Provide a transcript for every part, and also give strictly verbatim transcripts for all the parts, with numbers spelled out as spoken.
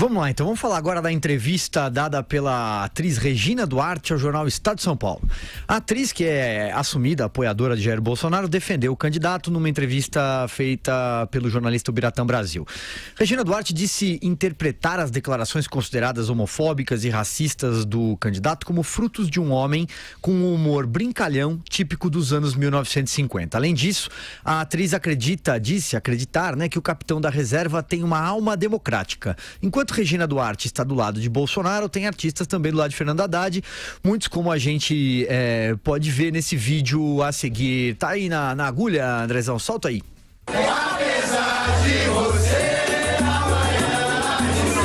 Vamos lá, então vamos falar agora da entrevista dada pela atriz Regina Duarte ao jornal Estado de São Paulo. A atriz, que é assumida apoiadora de Jair Bolsonaro, defendeu o candidato numa entrevista feita pelo jornalista Biratã Brasil. Regina Duarte disse interpretar as declarações consideradas homofóbicas e racistas do candidato como frutos de um homem com um humor brincalhão típico dos anos mil novecentos e cinquenta. Além disso, a atriz acredita, disse acreditar, né, que o capitão da reserva tem uma alma democrática. Enquanto Regina Duarte está do lado de Bolsonaro, tem artistas também do lado de Fernando Haddad, muitos como a gente é, pode ver nesse vídeo a seguir. Tá aí na, na agulha, Andrezão, solta aí. Apesar de você, amanhã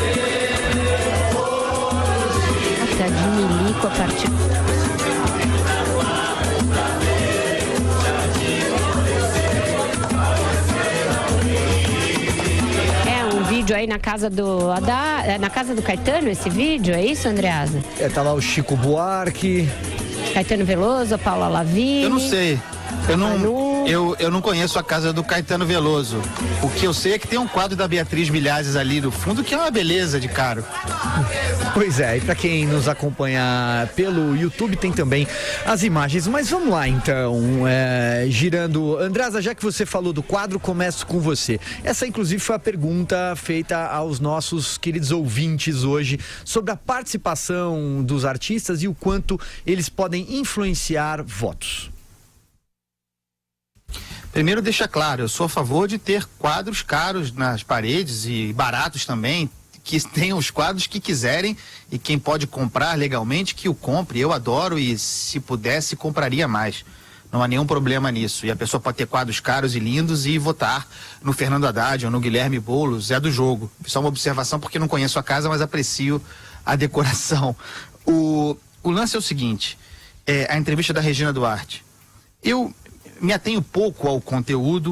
Tá de milico a partir... Vídeo aí na casa do Haddad, na casa do Caetano, esse vídeo, é isso, Andreasa? É, tá lá o Chico Buarque, Caetano Veloso, a Paula Lavigne. Eu não sei. Eu não, eu, eu não conheço a casa do Caetano Veloso. O que eu sei é que tem um quadro da Beatriz Milhazes ali no fundo, que é uma beleza de caro. Pois é, e para quem nos acompanha pelo YouTube tem também as imagens. Mas vamos lá então, é, girando. Andreasa, já que você falou do quadro, começo com você. Essa inclusive foi a pergunta feita aos nossos queridos ouvintes hoje sobre a participação dos artistas e o quanto eles podem influenciar votos. Primeiro, deixa claro, eu sou a favor de ter quadros caros nas paredes e baratos também, que tenham os quadros que quiserem, e quem pode comprar legalmente que o compre. Eu adoro e, se pudesse, compraria mais. Não há nenhum problema nisso. E a pessoa pode ter quadros caros e lindos e votar no Fernando Haddad ou no Guilherme Boulos, é do jogo. Só uma observação, porque não conheço a casa, mas aprecio a decoração. O, o lance é o seguinte, é, a entrevista da Regina Duarte. Eu me atenho pouco ao conteúdo,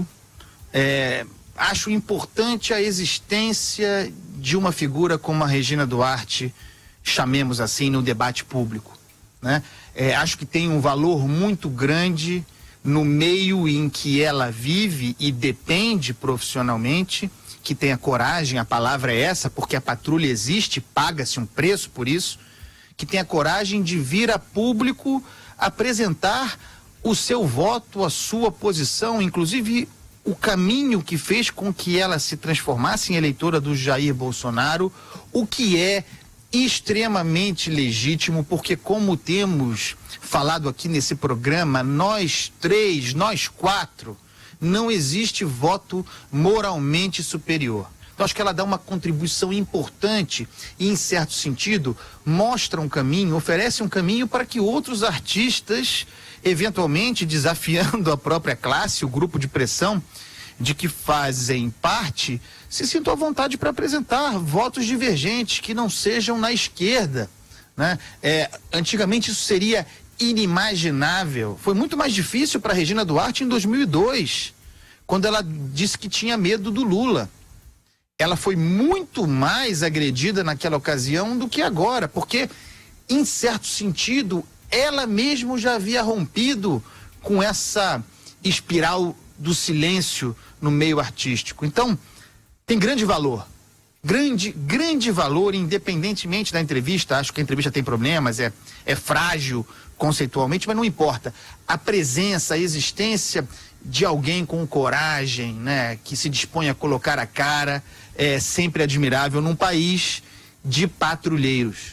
é, acho importante a existência de uma figura como a Regina Duarte, chamemos assim, no debate público, né? É, acho que tem um valor muito grande no meio em que ela vive e depende profissionalmente, que tenha coragem, a palavra é essa, porque a patrulha existe, paga-se um preço por isso, que tenha coragem de vir a público apresentar o seu voto, a sua posição, inclusive o caminho que fez com que ela se transformasse em eleitora do Jair Bolsonaro, o que é extremamente legítimo, porque, como temos falado aqui nesse programa, nós três, nós quatro, não existe voto moralmente superior. Então, acho que ela dá uma contribuição importante e, em certo sentido, mostra um caminho, oferece um caminho para que outros artistas, eventualmente desafiando a própria classe, o grupo de pressão de que fazem parte, se sintam à vontade para apresentar votos divergentes que não sejam na esquerda, né? É, antigamente isso seria inimaginável. Foi muito mais difícil para Regina Duarte em dois mil e dois, quando ela disse que tinha medo do Lula. Ela foi muito mais agredida naquela ocasião do que agora, porque, em certo sentido, ela mesma já havia rompido com essa espiral do silêncio no meio artístico. Então, tem grande valor, grande, grande valor, independentemente da entrevista. Acho que a entrevista tem problemas, é, é frágil conceitualmente, mas não importa. A presença, a existência de alguém com coragem, né, que se dispõe a colocar a cara, é sempre admirável num país de patrulheiros.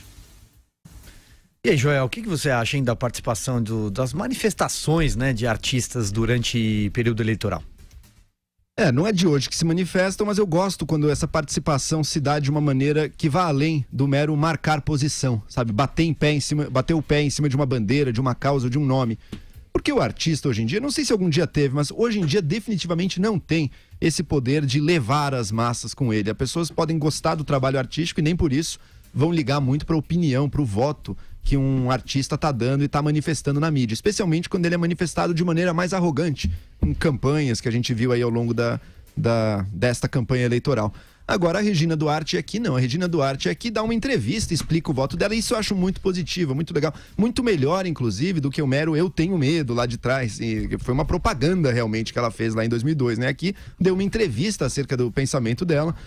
E aí, Joel, o que, que você acha, hein, da participação do, das manifestações, né, de artistas durante o período eleitoral? É, não é de hoje que se manifestam, mas eu gosto quando essa participação se dá de uma maneira que vá além do mero marcar posição, sabe? Bater em pé em cima, bater o pé em cima de uma bandeira, de uma causa, de um nome. Porque o artista hoje em dia, não sei se algum dia teve, mas hoje em dia definitivamente não tem esse poder de levar as massas com ele. As pessoas podem gostar do trabalho artístico e nem por isso vão ligar muito para a opinião, para o voto que um artista está dando e está manifestando na mídia, especialmente quando ele é manifestado de maneira mais arrogante, em campanhas que a gente viu aí ao longo da, da, desta campanha eleitoral. Agora a Regina Duarte aqui não, a Regina Duarte aqui dá uma entrevista, explica o voto dela, e isso eu acho muito positivo, muito legal, muito melhor inclusive do que o mero eu tenho medo lá de trás, e foi uma propaganda realmente que ela fez lá em dois mil e dois, né? Aqui deu uma entrevista acerca do pensamento dela.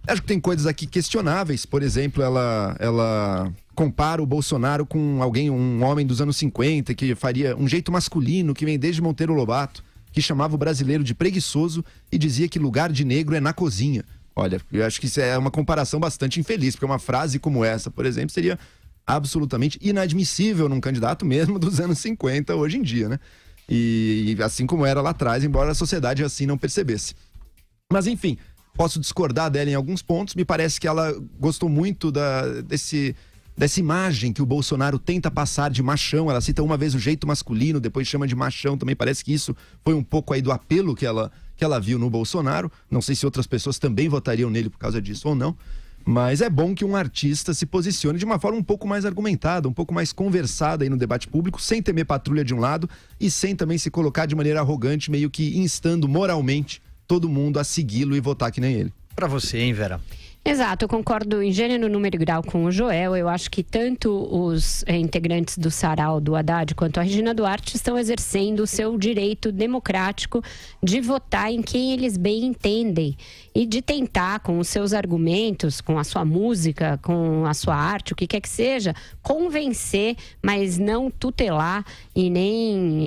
Acho que tem coisas aqui questionáveis. Por exemplo, ela, ela compara o Bolsonaro com alguém, um homem dos anos cinquenta, que faria um jeito masculino, que vem desde Monteiro Lobato, que chamava o brasileiro de preguiçoso e dizia que lugar de negro é na cozinha. Olha, eu acho que isso é uma comparação bastante infeliz, porque uma frase como essa, por exemplo, seria absolutamente inadmissível num candidato mesmo dos anos cinquenta hoje em dia, né? E, e assim como era lá atrás, embora a sociedade assim não percebesse. Mas enfim, posso discordar dela em alguns pontos. Me parece que ela gostou muito da, desse, dessa imagem que o Bolsonaro tenta passar de machão. Ela cita uma vez o jeito masculino, depois chama de machão. Também parece que isso foi um pouco aí do apelo que ela, que ela viu no Bolsonaro. Não sei se outras pessoas também votariam nele por causa disso ou não. Mas é bom que um artista se posicione de uma forma um pouco mais argumentada, um pouco mais conversada aí no debate público, sem temer patrulha de um lado e sem também se colocar de maneira arrogante, meio que instando moralmente todo mundo a segui-lo e votar que nem ele. Pra você, hein, Vera? Exato, eu concordo em gênero, número e grau com o Joel. Eu acho que tanto os eh, integrantes do Sarau, do Haddad, quanto a Regina Duarte estão exercendo o seu direito democrático de votar em quem eles bem entendem e de tentar, com os seus argumentos, com a sua música, com a sua arte, o que quer que seja, convencer, mas não tutelar e nem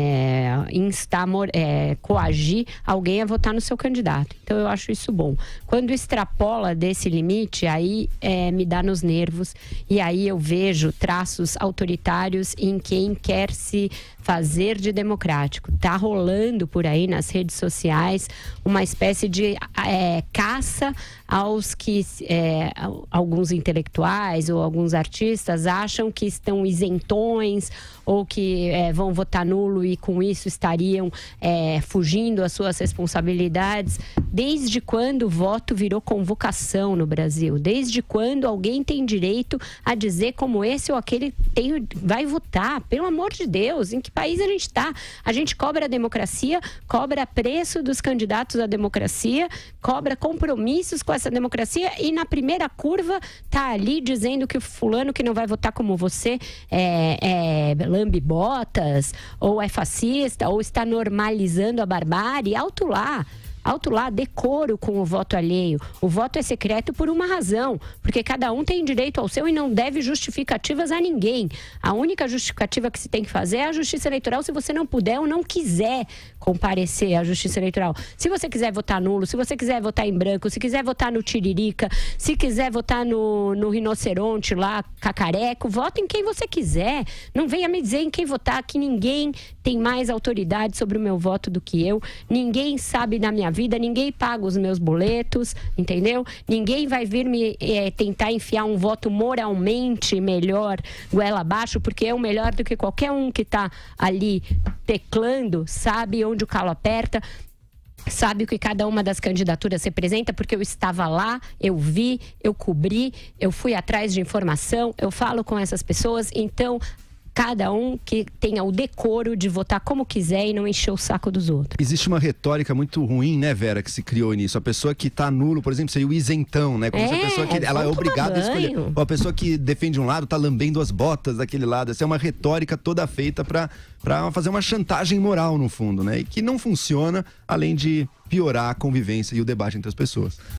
é, instar, é, coagir alguém a votar no seu candidato. Então eu acho isso bom. Quando extrapola desse limite, aí é, me dá nos nervos e aí eu vejo traços autoritários em quem quer se fazer de democrático. Tá rolando por aí nas redes sociais uma espécie de é, caça aos que é, alguns intelectuais ou alguns artistas acham que estão isentões ou que é, vão votar nulo e com isso estariam é, fugindo às suas responsabilidades. Desde quando o voto virou convocação no Brasil? Desde quando alguém tem direito a dizer como esse ou aquele tem, vai votar? Pelo amor de Deus, em que país a gente está? A gente cobra a democracia, cobra preço dos candidatos à democracia, cobra compromissos com essa democracia e na primeira curva tá ali dizendo que o fulano que não vai votar como você é, é lambe-botas, ou é fascista, ou está normalizando a barbárie. Alto lá. Alto lá, decoro com o voto alheio. O voto é secreto por uma razão, porque cada um tem direito ao seu e não deve justificativas a ninguém. A única justificativa que se tem que fazer é a justiça eleitoral se você não puder ou não quiser comparecer à justiça eleitoral. Se você quiser votar nulo, se você quiser votar em branco, se quiser votar no tiririca, se quiser votar no, no rinoceronte lá, cacareco, vote em quem você quiser. Não venha me dizer em quem votar, que ninguém tem mais autoridade sobre o meu voto do que eu. Ninguém sabe da minha vida, ninguém paga os meus boletos, entendeu? Ninguém vai vir me é, tentar enfiar um voto moralmente melhor, goela abaixo, porque é o melhor do que qualquer um que está ali teclando, sabe onde o calo aperta, sabe o que cada uma das candidaturas representa, porque eu estava lá, eu vi, eu cobri, eu fui atrás de informação, eu falo com essas pessoas, então cada um que tenha o decoro de votar como quiser e não encher o saco dos outros. Existe uma retórica muito ruim, né, Vera, que se criou nisso. A pessoa que tá nulo, por exemplo, seria o isentão, né? Como é, se a pessoa que ela é obrigada a escolher. Ou a pessoa que defende um lado tá lambendo as botas daquele lado. Essa é uma retórica toda feita para para fazer uma chantagem moral, no fundo, né? E que não funciona, além de piorar a convivência e o debate entre as pessoas.